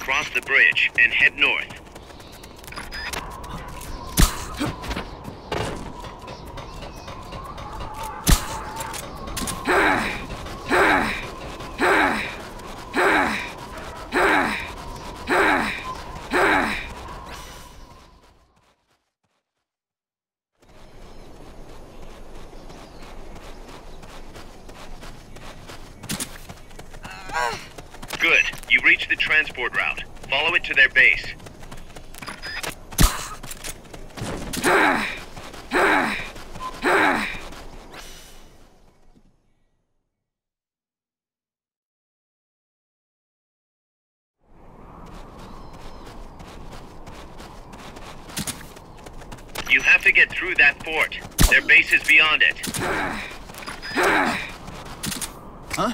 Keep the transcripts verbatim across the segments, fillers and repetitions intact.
cross the bridge and head north. Good. You reached the transport route. Follow it to their base. You have to get through that fort. Their base is beyond it. Huh?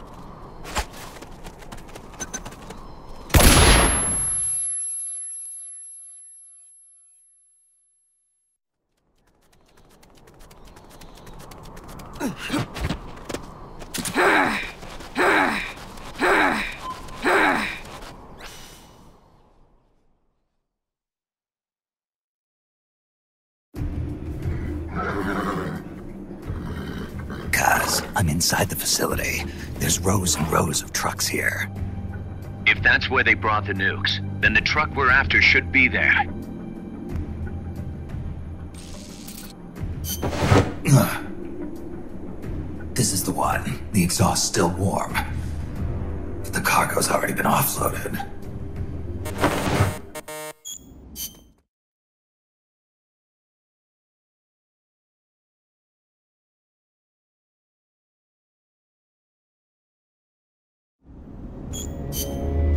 Kaz, I'm inside the facility. There's rows and rows of trucks here. If that's where they brought the nukes, then the truck we're after should be there. This is the one. The exhaust's still warm. But the cargo's already been offloaded. You